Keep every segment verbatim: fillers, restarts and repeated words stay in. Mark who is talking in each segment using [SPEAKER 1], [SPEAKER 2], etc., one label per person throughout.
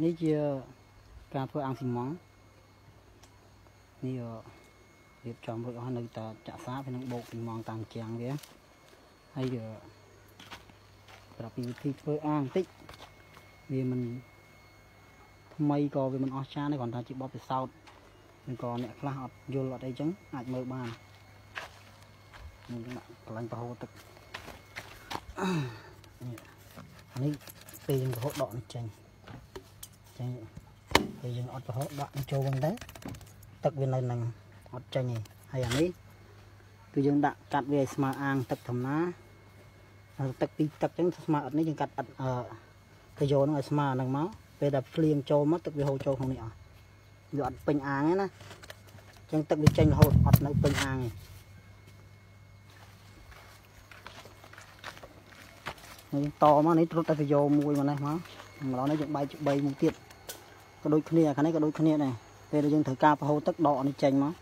[SPEAKER 1] នេះជាការធ្វើអាំងស៊ីម៉ង់នេះរៀបចំរួចអស់នៅតែចាក់សាវានឹងបោកស៊ីម៉ង់តាមជាងវាហើយប្រាប់ពីវិធីធ្វើអាំងបន្តិចវាមិនថ្មីក៏វាមិនអស្ចារ្យទេគ្រាន់តែជាបទពិសោធន៍ឬក៏អ្នកខ្លះអត់យល់អត់អីចឹងអាចមើលបាននឹងដាក់កន្លែងប្រហូរទឹកនេះពេលយើងប្រហូរដកនេះចេញចេញពេលយើងអត់ប្រហូរដាក់ចូលវិញទៅទឹកវានៅនឹងអត់ចេញទេហើយអានេះគឺយើងដាក់កាត់វាឲ្យស្មើអាងទឹកធម្មតាទឹកពីទឹកចឹងស្មើអត់នេះយើងកាត់អត់អឺទៅយកហ្នឹងឲ្យស្មើហ្នឹងមកពេលដែលភ្លៀងចូលមកទឹកវាហូរចូលក្នុងនេះអស់វាអត់ពេញអាងទេណាចឹងទឹកវាចេញរហូតអត់នៅពេញអាងទេហើយតមកនេះត្រុតតែទៅយកមួយមកនេះមកម្ដងនេះយើងបែកជាបីមួយទៀតក៏ដូចគ្នាខាងនេះក៏ដូចគ្នាដែរពេលដែលយើងត្រូវការប្រហូរទឹកដកនេះចេញមក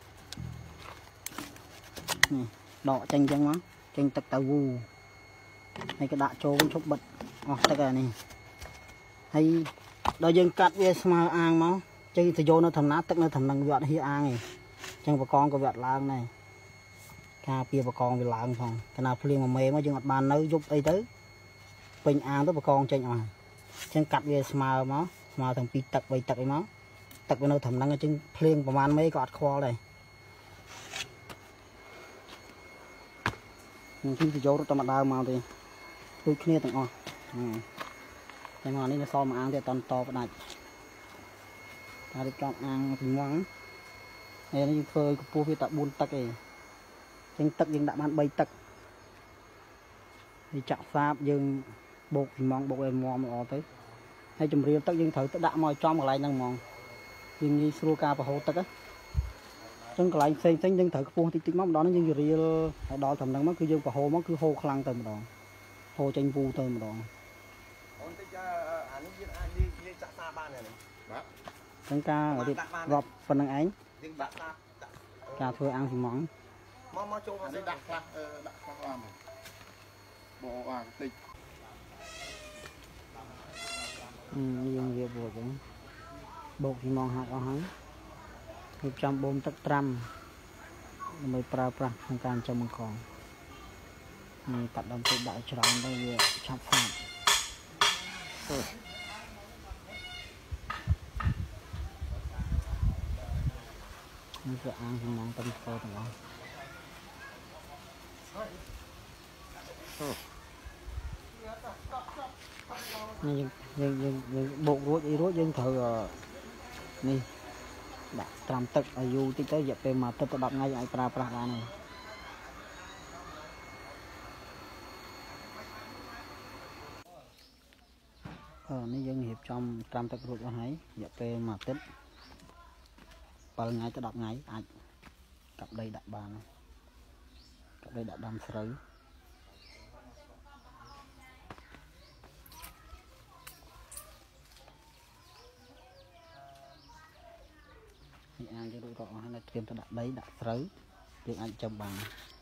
[SPEAKER 1] នេះដកចេញចឹងមកចេញទឹកទៅវូហើយក៏ដាក់ចូលវិញឈប់បិទអស់ទឹកហើយនេះហើយដល់យើងកាត់វាស្មើអាងមកចេញទៅយកនៅធម្មតាទឹកនៅធម្មនឹងវាអត់ហៀអាងទេចឹងបកងក៏វាអត់ឡើងដែរការពារបកងវាឡើងផងកាលណាភ្លៀងមួយមេមកយើងអត់បាននៅយប់អីទៅពេញអាងទៅបកងចេញអស់ចឹងកាត់វាស្មើមកស្មើទាំងពីរទឹកបីទឹកអីមកទឹកវានៅធម្មនឹងចឹងភ្លៀងប្រហែលមេក៏អត់ខ្វល់ដែរនឹងទីទៅយករត់តែម្ដងមកទេដូចគ្នាទាំងអស់តែមកនេះនៅសល់មួយអាងទៀតអត់តផ្ដាច់តែរៀបចំអាងពីងងហើយនេះយើងធ្វើកម្ពស់វាតែបួនទឹកឯងចឹងទឹកយើងដាក់បានបីទឹកហើយចាក់សាបយើងបោកពីងងបោកឲ្យមាំល្អទៅហើយជំរាលទឹកយើងត្រូវទៅដាក់មកចំកន្លែងហ្នឹងហ្មងយើងងាយស្រួលការប្រហូរទឹកណាចឹងកន្លែងផ្សេងផ្សេងយើងត្រូវខ្ពស់តិចតិចមកម្ដងនេះយើងរៀលឲ្យដល់ត្រឹមហ្នឹងមកគឺយើងប្រហូរមកគឺហូរខ្លាំងទៅម្ដងហូរចេញពូទៅម្ដងអូនតិចអានេះយើងអាចនិយាយចាក់សាបានទេបាទចឹងការរៀបរាប់ប៉ុណ្្នឹងឯងយើងដាក់សាការធ្វើអាំងស៊ីម៉ង់មកមកចូលអានេះដាក់ខ្លះដាក់ខ្លះអមបោអាតិចអឺយើងរៀបរួចហ្នឹងបោកស៊ីម៉ង់ហាក់អស់ហើយរៀបចំបូមទឹកត្រាំដើម្បីប្រើប្រាស់ក្នុងការចិញ្ចឹមបង្កងនេះកាត់ដើមពេកដាក់ច្រើនទៅវាឆាប់ស្អាតនេះគឺអាំងស៊ីម៉ង់តាមស្គាល់ទាំងអស់នេះយើងយើងយើងបោករួចអីរួចយើងត្រូវនេះដាក់ត្រាំទឹកឲ្យយូរតិចទៅរយៈពេលមួយអាទិត្យទៅដប់ថ្ងៃអាចប្រើប្រាស់បានហើយអឺនេះយើងរៀបចំត្រាំទឹករួចអស់ហើយរយៈពេលមួយអាទិត្យbảyថ្ងៃទៅដប់ថ្ងៃអាចកាប់ដីដាក់បានកាប់ដីដាក់ដាំស្រូវនេះអាងយើងរួចរាល់អស់ហើយត្រៀមទៅដាក់ដីដាក់ស្រូវយើងអាចចំបាន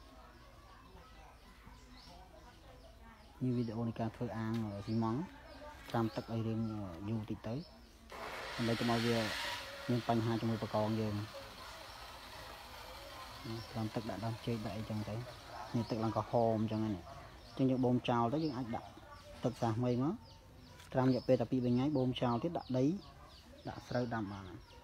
[SPEAKER 1] នេះវីដេអូនៃការធ្វើអាងស៊ីម៉ង់ត្រាំទឹកឲ្យរៀងយូរតិចទៅដើម្បីកុំឲ្យវាមានបញ្ហាជាមួយបកងយើងត្រាំទឹកដាក់ដើមចេកដាក់អីចឹងទៅនេះទឹកឡើងក្រហមចឹងហ្នឹងអញ្ចឹងយើងបូមចោលទៅយើងអាចដាក់ទឹកសាសមីមកត្រាំរយៈពេលតែពីរបីថ្ងៃបូមចោលទៀតដាក់ដីដាក់ស្រូវដាំបាន